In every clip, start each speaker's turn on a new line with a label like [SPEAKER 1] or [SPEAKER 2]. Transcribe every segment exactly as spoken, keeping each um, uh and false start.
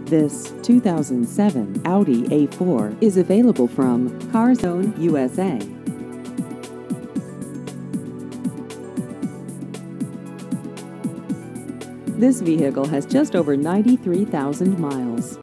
[SPEAKER 1] This two thousand seven Audi A four is available from CarZone U S A. This vehicle has just over ninety-three thousand miles.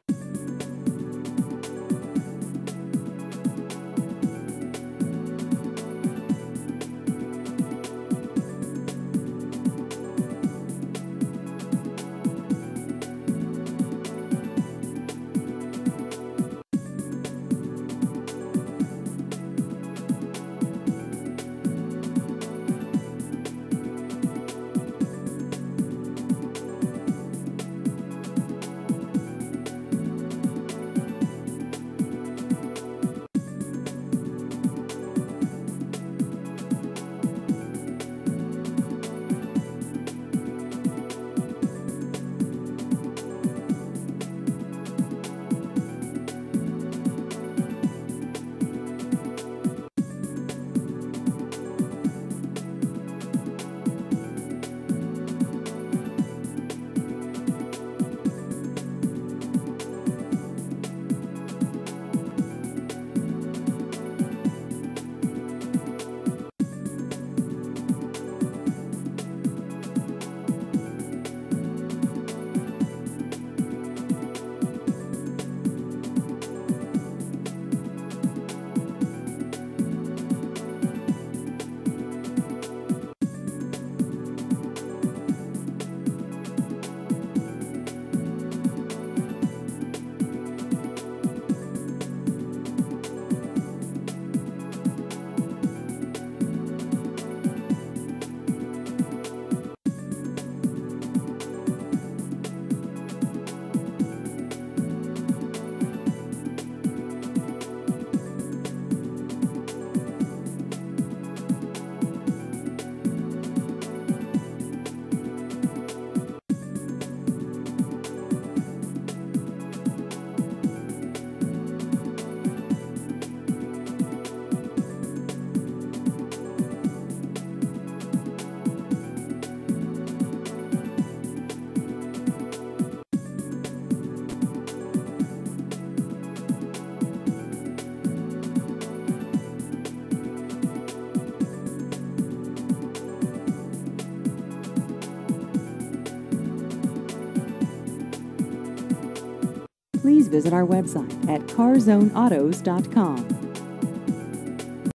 [SPEAKER 1] Please visit our website at car zone autos dot com.